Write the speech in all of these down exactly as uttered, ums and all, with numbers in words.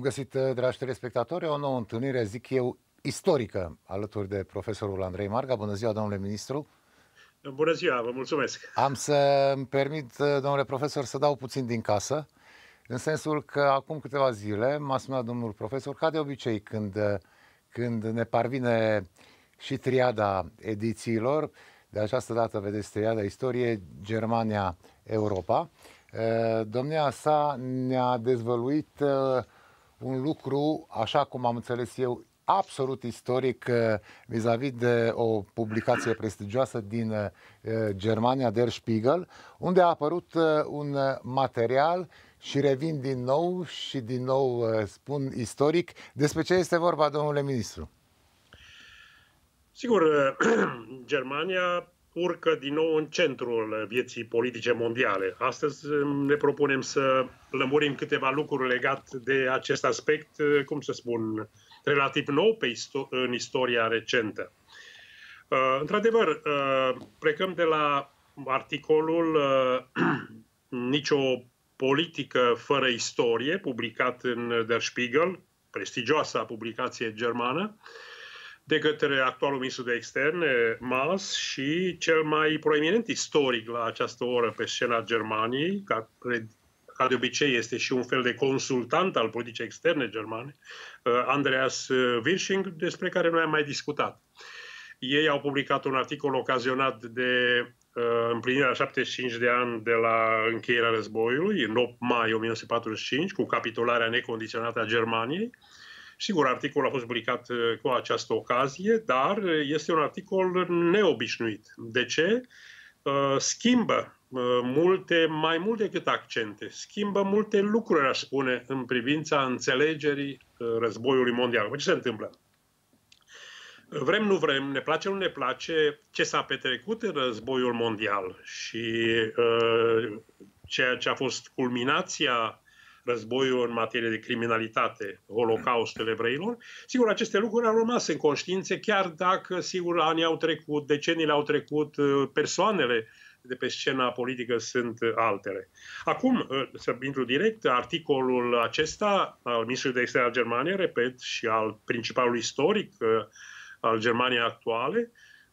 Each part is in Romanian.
găsit, dragi telespectatori, o nouă întâlnire, zic eu, istorică, alături de profesorul Andrei Marga. Bună ziua, domnule ministru! Bună ziua, vă mulțumesc! Am să îmi permit, domnule profesor, să dau puțin din casă, în sensul că acum câteva zile m-a sunat domnul profesor, ca de obicei, când, când ne parvine și triada edițiilor, de această dată, vedeți, triada istorie, Germania, Europa. Domnia sa ne-a dezvăluit un lucru, așa cum am înțeles eu, absolut istoric vis-a-vis de o publicație prestigioasă din Germania, Der Spiegel, unde a apărut un material și revin din nou și din nou spun istoric. Despre ce este vorba, domnule ministru? Sigur, Germania urcă din nou în centrul vieții politice mondiale. Astăzi ne propunem să lămurim câteva lucruri legate de acest aspect, cum să spun, relativ nou pe isto- în istoria recentă. Uh, într-adevăr, uh, plecăm de la articolul uh, Nicio politică fără istorie, publicat în Der Spiegel, prestigioasa publicație germană, de către actualul ministru de externe, Maas, și cel mai proeminent istoric la această oră pe scena Germaniei, care, ca de obicei este și un fel de consultant al politicii externe germane, Andreas Wirsching, despre care noi am mai discutat. Ei au publicat un articol ocazionat de uh, împlinirea șaptezeci și cinci de ani de la încheierea războiului, în opt mai o mie nouă sute patruzeci și cinci, cu capitularea necondiționată a Germaniei. Sigur, articolul a fost publicat cu această ocazie, dar este un articol neobișnuit. De ce? Schimbă multe, mai mult decât accente, schimbă multe lucruri, aș spune, în privința înțelegerii războiului mondial. Ce se întâmplă? Vrem, nu vrem, ne place, nu ne place ce s-a petrecut în războiul mondial și uh, ceea ce a fost culminația războiul în materie de criminalitate, Holocaustul evreilor. Sigur, aceste lucruri au rămas în conștiințe, chiar dacă, sigur, anii au trecut, deceniile au trecut, persoanele de pe scena politică sunt altele. Acum, să intru direct, articolul acesta al ministrului de externe al Germaniei, repet, și al principalului istoric al Germaniei actuale,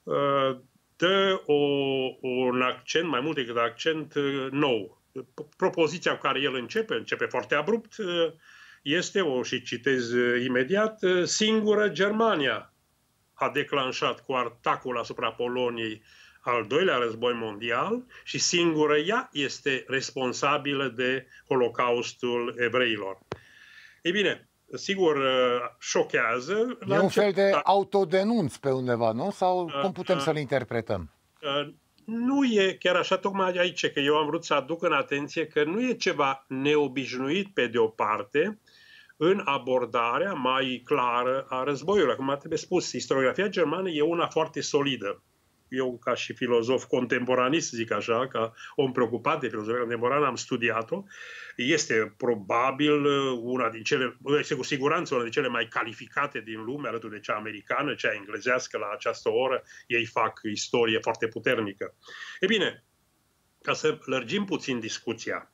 dă o, un accent, mai mult decât accent, nou. Propoziția cu care el începe, începe foarte abrupt, este, o și citez imediat, singură Germania a declanșat cu atacul asupra Poloniei al doilea război mondial și singură ea este responsabilă de Holocaustul evreilor. Ei bine, sigur, șochează. E un fel de autodenunț pe undeva, nu? Sau cum putem să-l interpretăm? Nu e chiar așa, tocmai aici, că eu am vrut să aduc în atenție că nu e ceva neobișnuit pe de o parte în abordarea mai clară a războiului. Acum trebuie spus, istoriografia germană e una foarte solidă. Eu, ca și filozof contemporanist, zic așa, ca om preocupat de filozofia contemporană, am studiat-o. Este probabil una din cele, este cu siguranță una din cele mai calificate din lume, alături de cea americană, cea englezească la această oră. Ei fac istorie foarte puternică. E bine, ca să lărgim puțin discuția,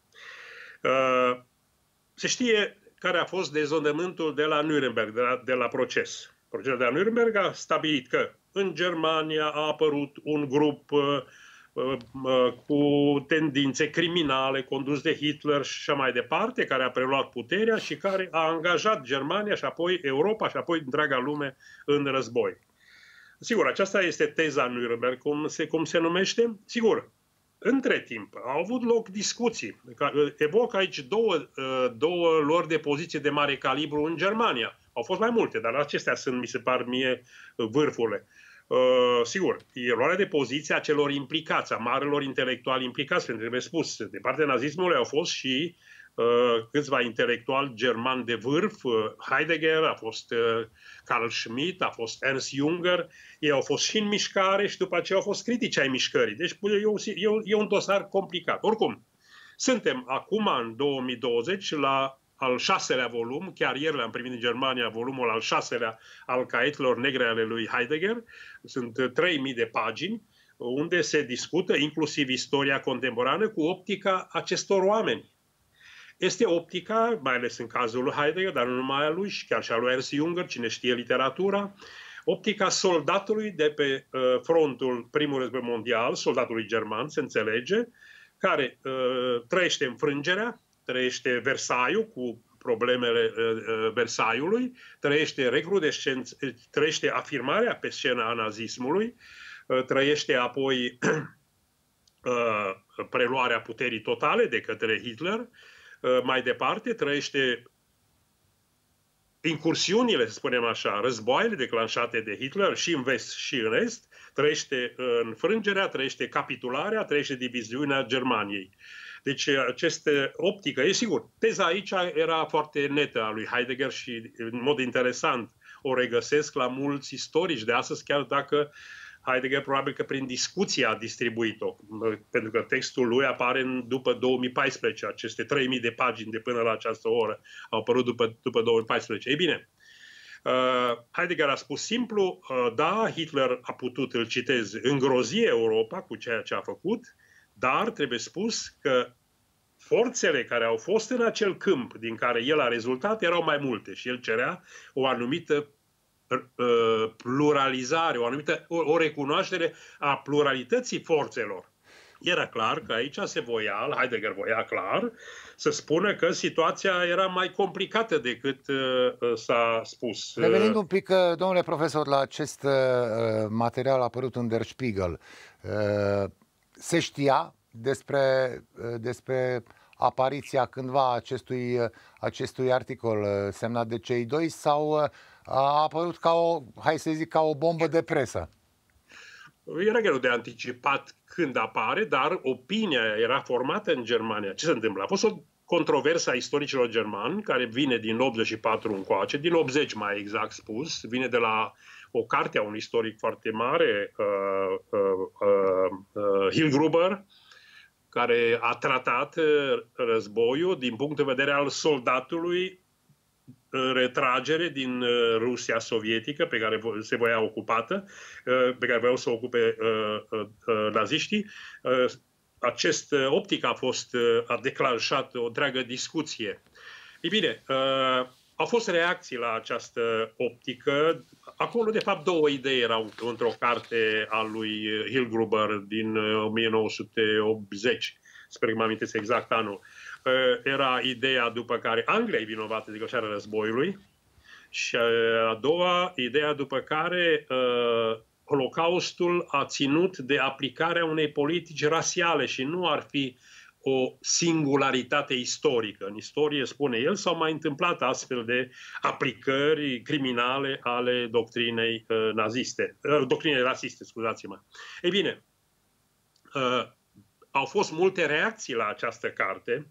se știe care a fost dezodământul de la Nuremberg, de la, de la proces. Procesul de la Nuremberg a stabilit că în Germania a apărut un grup uh, uh, cu tendințe criminale condus de Hitler și așa mai departe, care a preluat puterea și care a angajat Germania și apoi Europa și apoi întreaga lume în război. Sigur, aceasta este teza Nuremberg, cum se, cum se numește. Sigur, între timp au avut loc discuții. Evoc aici două, două luări de poziție de mare calibru în Germania. Au fost mai multe, dar acestea sunt, mi se par mie, vârfurile. Uh, sigur, e luarea de poziție a celor implicați, a marilor intelectuali implicați, pentru că trebuie spus, de partea nazismului au fost și uh, câțiva intelectuali germani de vârf, uh, Heidegger, a fost uh, Carl Schmitt, a fost Ernst Junger, ei au fost și în mișcare și după aceea au fost critici ai mișcării. Deci e, e, e un dosar complicat. Oricum, suntem acum, în două mii douăzeci, la al șaselea volum, chiar ieri l-am primit în Germania, volumul al șaselea al caietelor negre ale lui Heidegger. Sunt trei mii de pagini, unde se discută inclusiv istoria contemporană cu optica acestor oameni. este optica, mai ales în cazul lui Heidegger, dar nu numai a lui, și chiar și a lui Ernst Jünger, cine știe literatura, optica soldatului de pe uh, frontul primului război mondial, soldatului german, se înțelege, care uh, trăiește înfrângerea, trăiește Versailles cu problemele uh, Versaillesului, trăiește recrudescență, trăiește afirmarea pe scenă a nazismului, uh, trăiește apoi uh, preluarea puterii totale de către Hitler, uh, mai departe trăiește incursiunile, să spunem așa, războaiele declanșate de Hitler și în vest și în est, trăiește înfrângerea, trăiește capitularea, trăiește diviziunea Germaniei. Deci această optică, e sigur, teza aici era foarte netă a lui Heidegger și în mod interesant o regăsesc la mulți istorici de astăzi, chiar dacă Heidegger probabil că prin discuție a distribuit-o, pentru că textul lui apare în, după două mii paisprezece, aceste trei mii de pagini de până la această oră au apărut după, după două mii paisprezece. Ei bine, uh, Heidegger a spus simplu, uh, da, Hitler a putut, îl citez, îngrozi Europa cu ceea ce a făcut, dar trebuie spus că forțele care au fost în acel câmp din care el a rezultat erau mai multe și el cerea o anumită pluralizare, o anumită o, o recunoaștere a pluralității forțelor. Era clar că aici se voia, Heidegger voia clar, să spună că situația era mai complicată decât uh, s-a spus. Revenind un pic, domnule profesor, la acest uh, material apărut în Der Spiegel, uh, se știa despre, uh, despre apariția cândva acestui, uh, acestui articol uh, semnat de cei doi sau uh, a apărut ca o, hai să zic, ca o bombă de presă? Era greu de anticipat când apare, dar opinia era formată în Germania. Ce se întâmplă? A fost o controversă a istoricilor germani, care vine din optzeci și patru încoace, din optzeci mai exact spus, vine de la o carte a unui istoric foarte mare, uh, uh, uh, uh, Hillgruber, care a tratat războiul din punct de vedere al soldatului retragere din Rusia sovietică, pe care se voia ocupată, pe care voiau să o ocupe naziștii. Acest optic a fost, a declanșat o întreagă discuție. Ei bine, au fost reacții la această optică. Acolo, de fapt, două idei erau într-o carte a lui Hillgruber din o mie nouă sute optzeci. Sper că mă amintesc exact anul. Era ideea după care Anglia e vinovată de declanșarea războiului și a doua, ideea după care uh, Holocaustul a ținut de aplicarea unei politici rasiale și nu ar fi o singularitate istorică. În istorie, spune el, s-au mai întâmplat astfel de aplicări criminale ale doctrinei uh, naziste, uh, doctrinei rasiste, scuzați-mă. Ei bine, uh, au fost multe reacții la această carte,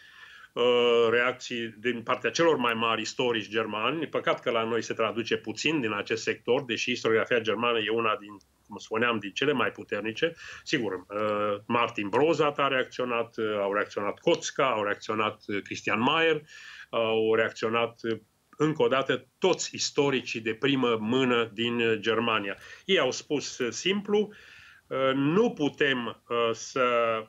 reacții din partea celor mai mari istorici germani. Păcat că la noi se traduce puțin din acest sector, deși istoriografia germană e una din, cum spuneam, din cele mai puternice. Sigur, Martin Brozat a reacționat, au reacționat Kotzka, au reacționat Christian Mayer, au reacționat încă o dată toți istoricii de primă mână din Germania. Ei au spus simplu, nu putem să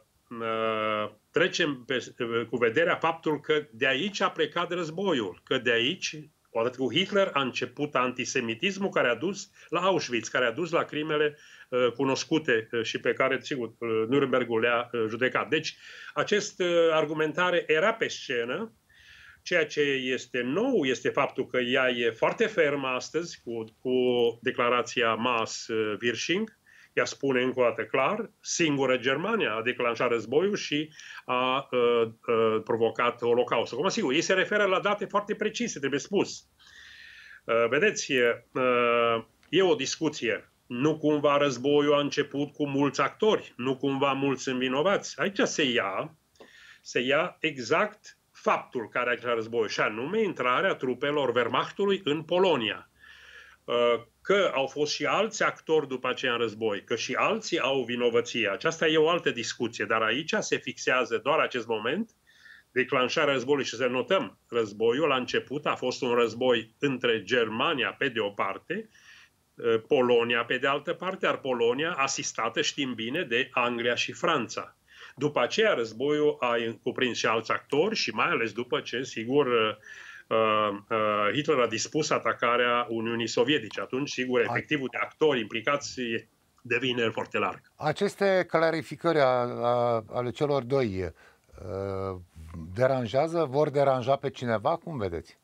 trecem pe, cu vederea faptul că de aici a plecat războiul, că de aici, odată cu Hitler, a început antisemitismul care a dus la Auschwitz, care a dus la crimele uh, cunoscute uh, și pe care, sigur, uh, Nürnbergul le-a uh, judecat. Deci, acest uh, argumentare era pe scenă. Ceea ce este nou este faptul că ea e foarte fermă astăzi cu, cu declarația Maas-Virsching. Ea spune încă o dată clar, singură Germania a declanșat războiul și a uh, uh, provocat Holocaustul. Cum sigur, ei se referă la date foarte precise, trebuie spus. Uh, vedeți, uh, e o discuție. Nu cumva războiul a început cu mulți actori, nu cumva mulți învinovați. Aici se ia, se ia exact faptul care a declarat războiul, și anume intrarea trupelor Wehrmachtului în Polonia. Că au fost și alți actori după aceea în război, că și alții au vinovăție. Aceasta e o altă discuție, dar aici se fixează doar acest moment, declanșarea războiului, și să notăm, războiul la început a fost un război între Germania pe de o parte, Polonia pe de altă parte, iar Polonia asistată, știm bine, de Anglia și Franța. După aceea, războiul a cuprins și alți actori și mai ales după ce, sigur, Hitler a dispus atacarea Uniunii Sovietice. Atunci, sigur, efectivul de actori implicați devine foarte larg. Aceste clarificări a, a, ale celor doi uh, deranjează? Vor deranja pe cineva? Cum vedeți?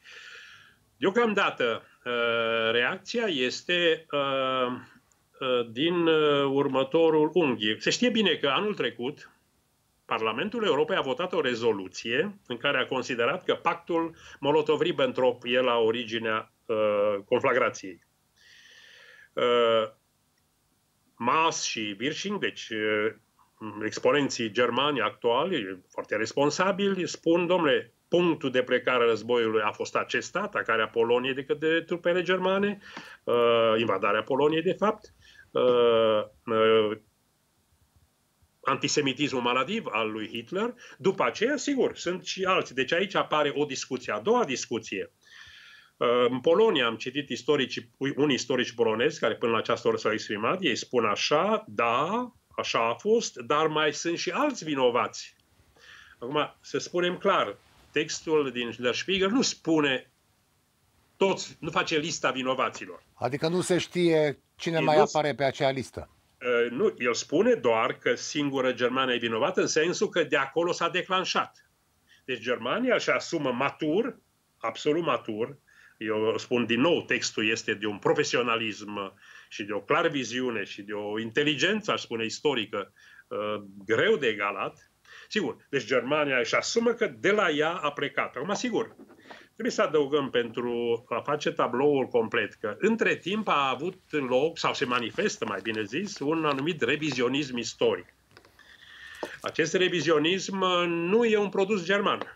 Deocamdată, uh, reacția este uh, uh, din uh, următorul unghi. Se știe bine că anul trecut Parlamentul Europei a votat o rezoluție în care a considerat că pactul Molotov-Ribbentrop e la originea uh, conflagrației. Uh, Maass și Wirsching, deci uh, exponenții germani actuali, foarte responsabili, spun, domnule, punctul de plecare a războiului a fost acesta, atacarea Poloniei de către trupele germane, uh, invadarea Poloniei, de fapt, uh, uh, antisemitismul maladiv al lui Hitler. După aceea, sigur, sunt și alții. Deci aici apare o discuție. A doua discuție. În Polonia am citit istorici, unii istorici polonezi care până la această oră s-au exprimat. Ei spun așa, da, așa a fost, dar mai sunt și alți vinovați. Acum, să spunem clar, textul din Der Spiegel nu spune toți, nu face lista vinovaților. Adică nu se știe cine Ei mai nu... apare pe acea listă. Uh, nu, el spune doar că singură Germania e vinovată în sensul că de acolo s-a declanșat. Deci Germania își asumă matur, absolut matur, eu spun din nou, textul este de un profesionalism și de o clară viziune și de o inteligență, aș spune, istorică, uh, greu de egalat. Sigur, deci Germania își asumă că de la ea a plecat. Acum, sigur, trebuie să adăugăm pentru a face tabloul complet că între timp a avut loc, sau se manifestă, mai bine zis, un anumit revizionism istoric. Acest revizionism nu e un produs german.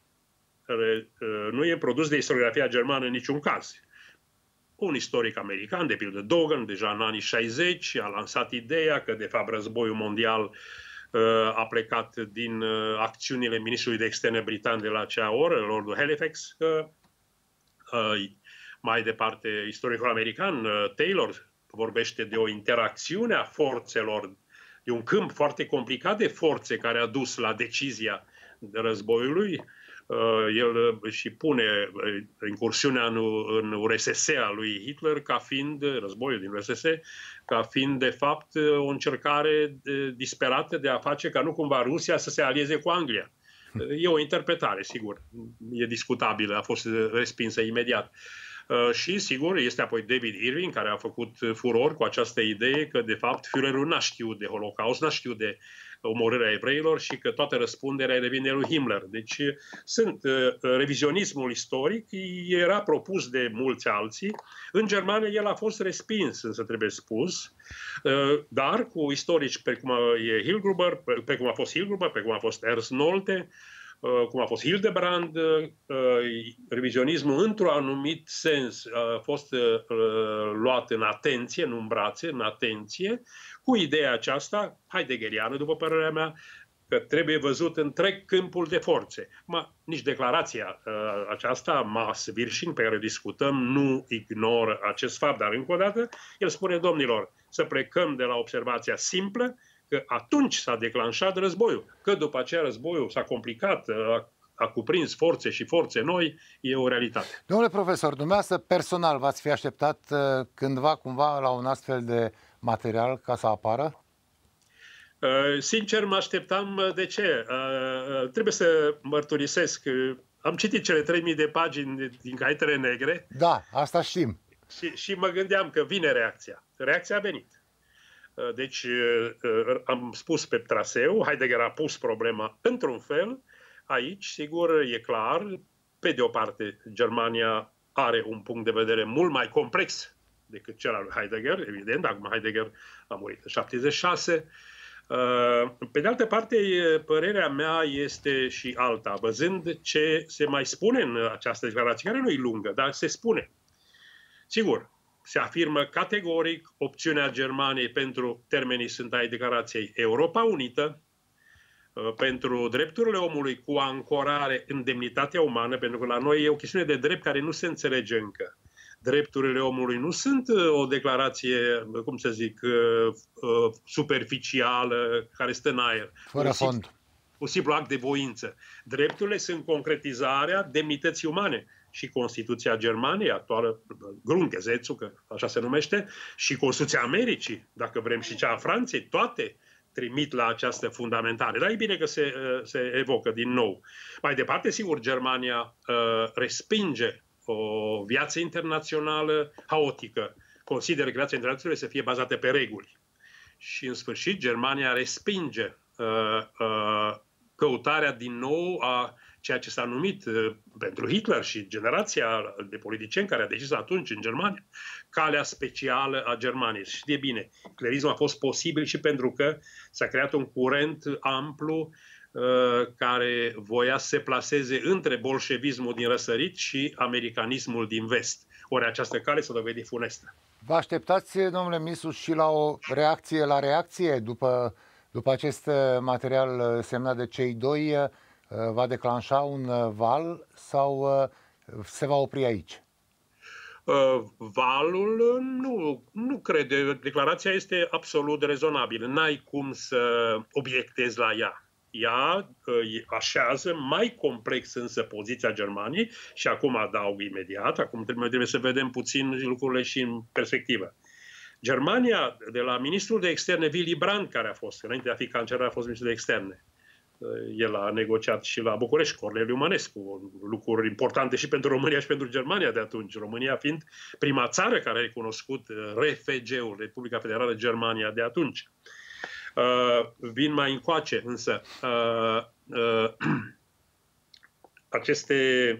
Nu e produs de istoriografia germană în niciun caz. Un istoric american, de pildă Dogan, deja în anii șaizeci, a lansat ideea că, de fapt, războiul mondial a plecat din acțiunile ministrului de externe britan de la acea oră, Lordul Halifax. Mai departe, istoricul american Taylor vorbește de o interacțiune a forțelor, de un câmp foarte complicat de forțe care a dus la decizia de războiului. El și pune incursiunea în, în U R S S a lui Hitler ca fiind, războiul din U R S S, ca fiind de fapt o încercare disperată de a face ca nu cumva Rusia să se alieze cu Anglia. E o interpretare, sigur, e discutabilă, a fost respinsă imediat. Și, sigur, este apoi David Irving, care a făcut furor cu această idee că, de fapt, Führerul n-a știut de Holocaust, n-a știut de omorârea evreilor și că toată răspunderea revine lui Himmler. Deci, sunt revizionismul istoric, era propus de mulți alții. În Germania el a fost respins, însă trebuie spus, dar cu istorici precum e Hillgruber, precum a fost Hillgruber, precum a fost Ernst Nolte, cum a fost Hildebrand, revizionismul într-un anumit sens a fost luat în atenție, nu în brațe, în atenție, cu ideea aceasta, heideggeriană, după părerea mea, că trebuie văzut întreg câmpul de forțe. Ma, nici declarația aceasta, Maass-Wirsching, pe care o discutăm, nu ignoră acest fapt, dar încă o dată, el spune, domnilor, să plecăm de la observația simplă, că atunci s-a declanșat războiul, că după aceea războiul s-a complicat, a, a cuprins forțe și forțe noi, e o realitate. Domnule profesor, dumneavoastră personal v-ați fi așteptat cândva cumva la un astfel de material ca să apară? Uh, sincer, mă așteptam. De ce? Uh, trebuie să mărturisesc. Am citit cele trei mii de pagini din Caietele Negre. Da, asta știm. Și, și mă gândeam că vine reacția. Reacția a venit. Deci am spus pe traseu, Heidegger a pus problema într-un fel. Aici, sigur, e clar, pe de o parte, Germania are un punct de vedere mult mai complex decât cel al lui Heidegger, evident, acum Heidegger a murit în șaptezeci și șase. Pe de altă parte, părerea mea este și alta, văzând ce se mai spune în această declarație, care nu e lungă, dar se spune. Sigur, se afirmă categoric opțiunea Germaniei pentru, termenii sunt ai declarației, Europa Unită, pentru drepturile omului cu ancorare în demnitatea umană, pentru că la noi e o chestiune de drept care nu se înțelege încă. drepturile omului nu sunt o declarație, cum să zic, superficială, care stă în aer. Fără fond. Un simplu act de voință. Drepturile sunt concretizarea demnității umane. Și Constituția Germaniei, actuală Grundgesetzul, că așa se numește, și Constituția Americii, dacă vrem, și cea a Franței, toate trimit la această fundamentare. Dar e bine că se, se evocă din nou. Mai departe, sigur, Germania uh, respinge o viață internațională haotică. Consideră că viața internațională să fie bazată pe reguli. Și, în sfârșit, Germania respinge uh, uh, căutarea din nou a ceea ce s-a numit uh, pentru Hitler și generația de politicieni care a decis atunci în Germania, calea specială a Germaniei. Și știe bine, clerismul a fost posibil și pentru că s-a creat un curent amplu uh, care voia să se plaseze între bolșevismul din răsărit și americanismul din vest. Ori această cale s-a dovedit funestă. Vă așteptați, domnule Misu, și la o reacție la reacție după, după acest material semnat de cei doi? Va declanșa un val sau se va opri aici? Uh, valul nu, nu cred. Declarația este absolut rezonabilă. N-ai cum să obiectezi la ea. Ea uh, așează mai complex însă poziția Germaniei și acum adaug imediat, acum trebuie, trebuie să vedem puțin lucrurile și în perspectivă. Germania, de la ministrul de externe Willy Brandt, care a fost, înainte de a fi cancelar, a fost ministrul de externe, el a negociat și la București, Corneliu Mănescu, lucruri importante și pentru România și pentru Germania de atunci. România fiind prima țară care a recunoscut R F G-ul, Republica Federală Germania de atunci. Uh, vin mai încoace, însă, uh, uh, aceste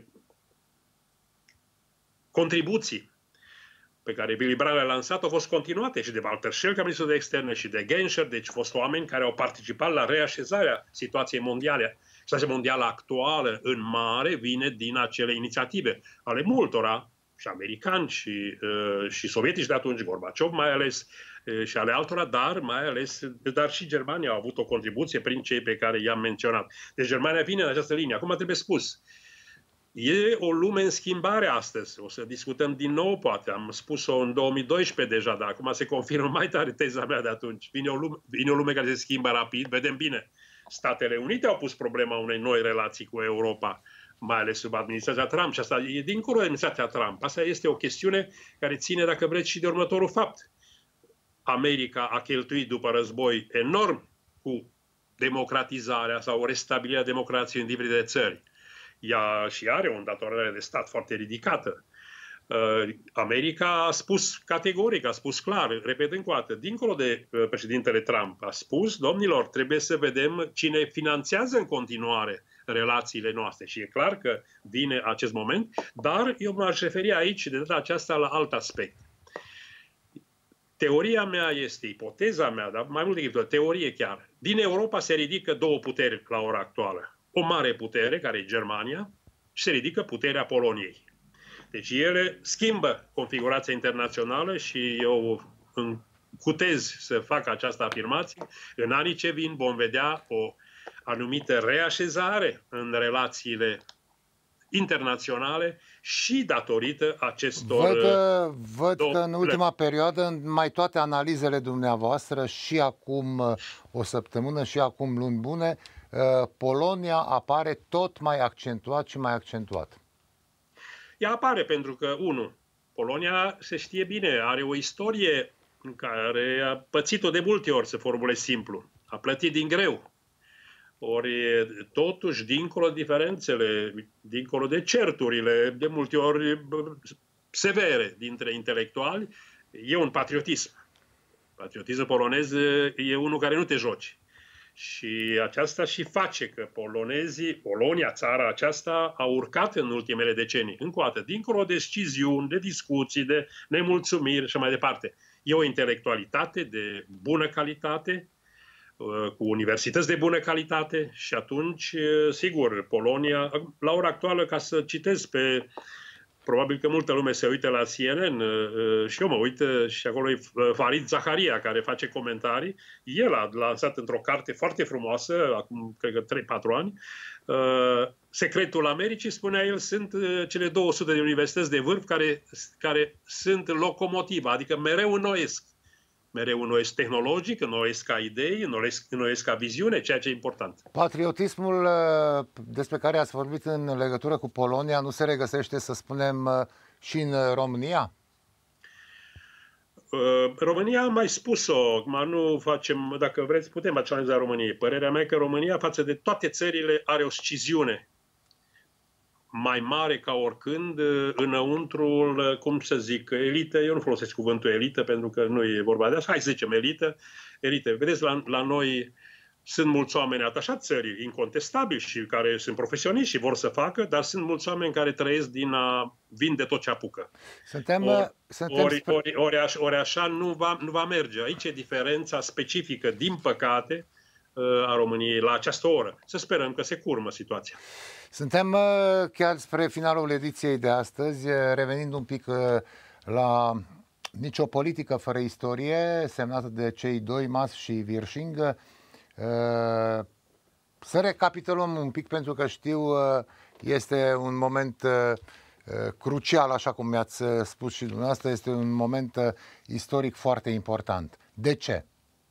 contribuții pe care Willy Brandt le-a lansat au fost continuate și de Walter Scheel ca ministru de externe și de Genscher, deci fost oameni care au participat la reașezarea situației mondiale. Situația mondială actuală, în mare, vine din acele inițiative ale multora, și americani și, uh, și sovietici de atunci, Gorbaciov mai ales, uh, și ale altora, dar mai ales, dar și Germania a avut o contribuție prin cei pe care i-am menționat. Deci Germania vine în această linie. Acum trebuie spus, e o lume în schimbare astăzi. O să discutăm din nou, poate. Am spus-o în două mii doisprezece deja, dar acum se confirmă mai tare teza mea de atunci. Vine o lume, vine o lume care se schimbă rapid. Vedem bine. Statele Unite au pus problema unei noi relații cu Europa, mai ales sub administrația Trump. Și asta e dincolo de administrația Trump. Asta este o chestiune care ține, dacă vreți, și de următorul fapt. America a cheltuit după război enorm cu democratizarea sau restabilirea democrației în diferite țări. Ea și are o îndatorare de stat foarte ridicată. America a spus categoric, a spus clar, repet încă o dată, dincolo de președintele Trump, a spus, domnilor, trebuie să vedem cine finanțează în continuare relațiile noastre. Și e clar că vine acest moment, dar eu m-aș referi aici de data aceasta la alt aspect. Teoria mea este, ipoteza mea, dar mai mult decât teorie chiar, din Europa se ridică două puteri la ora actuală. O mare putere, care e Germania, și se ridică puterea Poloniei. Deci ele schimbă configurația internațională și eu încutez să fac această afirmație. În anii ce vin vom vedea o anumită reașezare în relațiile internaționale și datorită acestor... Văd, văd că în ultima perioadă, în mai toate analizele dumneavoastră, și acum o săptămână și acum luni bune, Polonia apare tot mai accentuat și mai accentuat. Ea apare pentru că, unu, Polonia, se știe bine, are o istorie în care a pățit-o de multe ori, să formulez simplu. A plătit din greu. Ori, totuși, dincolo de diferențele, dincolo de certurile, de multe ori severe dintre intelectuali, e un patriotism. Patriotismul polonez e unul care nu te joci. Și aceasta și face că polonezii, Polonia, țara aceasta, a urcat în ultimele decenii. Încă o dată, dincolo de deciziuni, de discuții, de nemulțumiri și mai departe. E o intelectualitate de bună calitate, cu universități de bună calitate și atunci, sigur, Polonia, la ora actuală, ca să citesc pe... Probabil că multă lume se uită la C N N și eu mă uit și acolo e Farid Zaharia care face comentarii. El a lansat într-o carte foarte frumoasă, acum cred că trei patru ani, secretul Americii, spunea el, sunt cele două sute de universități de vârf care, care sunt locomotiva, adică mereu înnoiesc. Mereu înnoiesc tehnologic, înnoiesc ca idei, înnoiesc, înnoiesc ca viziune, ceea ce e important. Patriotismul despre care ați vorbit în legătură cu Polonia nu se regăsește, să spunem, și în România? România am mai spus-o, nu facem, dacă vreți, putem analiza României. Părerea mea e că România, față de toate țările, are o sciziune mai mare ca oricând înăuntrul, cum să zic, elită. Eu nu folosesc cuvântul elită pentru că nu e vorba de asta. Hai să zicem elită. elită. Vedeți, la, la noi sunt mulți oameni atașați țării, incontestabili și care sunt profesioniști și vor să facă, dar sunt mulți oameni care trăiesc din a vinde tot ce apucă. Suntem, ori, suntem ori, ori, ori, așa, ori așa nu va, nu va merge. Aici e diferența specifică, din păcate, a României la această oră. Să sperăm că se curmă situația. Suntem chiar spre finalul ediției de astăzi, revenind un pic la Nicio politică fără istorie, semnată de cei doi, Mas și Virșing. Să recapitulăm un pic, pentru că știu, este un moment crucial, așa cum mi-ați spus și dumneavoastră, este un moment istoric foarte important. De ce?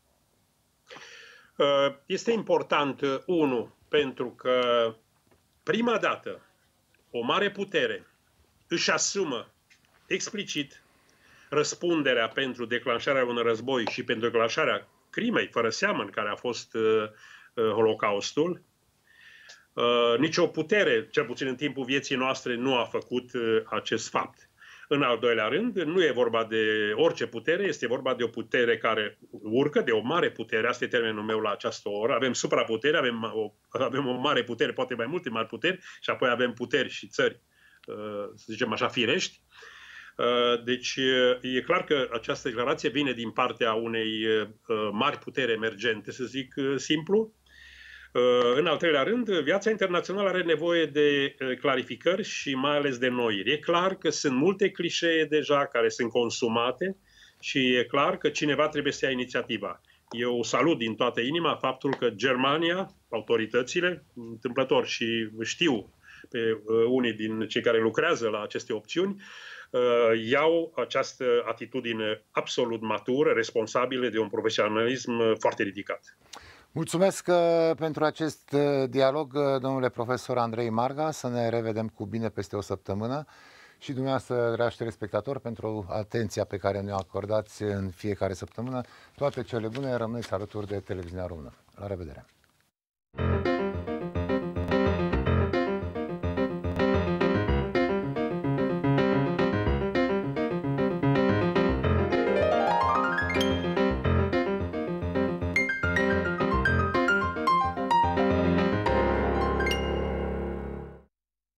Este important, unu, pentru că prima dată o mare putere își asumă explicit răspunderea pentru declanșarea unui război și pentru declanșarea crimei fără seamăn care a fost uh, uh, Holocaustul. Uh, nici o putere, cel puțin în timpul vieții noastre, nu a făcut uh, acest fapt. În al doilea rând, nu e vorba de orice putere, este vorba de o putere care urcă, de o mare putere, asta e termenul meu la această oră. Avem supraputere, avem o, avem o mare putere, poate mai multe mari puteri, și apoi avem puteri și țări, uh, să zicem așa, firești. Deci e clar că această declarație vine din partea unei mari puteri emergente, să zic simplu. În al treilea rând, viața internațională are nevoie de clarificări și mai ales de noiri. E clar că sunt multe clișee deja care sunt consumate și e clar că cineva trebuie să ia inițiativa. Eu salut din toată inima faptul că Germania, autoritățile, întâmplător și știu pe unii din cei care lucrează la aceste opțiuni, iau această atitudine absolut matură, responsabilă, de un profesionalism foarte ridicat. Mulțumesc pentru acest dialog, domnule profesor Andrei Marga. Să ne revedem cu bine peste o săptămână. Și dumneavoastră, dragi telespectatori, pentru atenția pe care ne-o acordați în fiecare săptămână. Toate cele bune, rămâneți alături de Televiziunea Română. La revedere!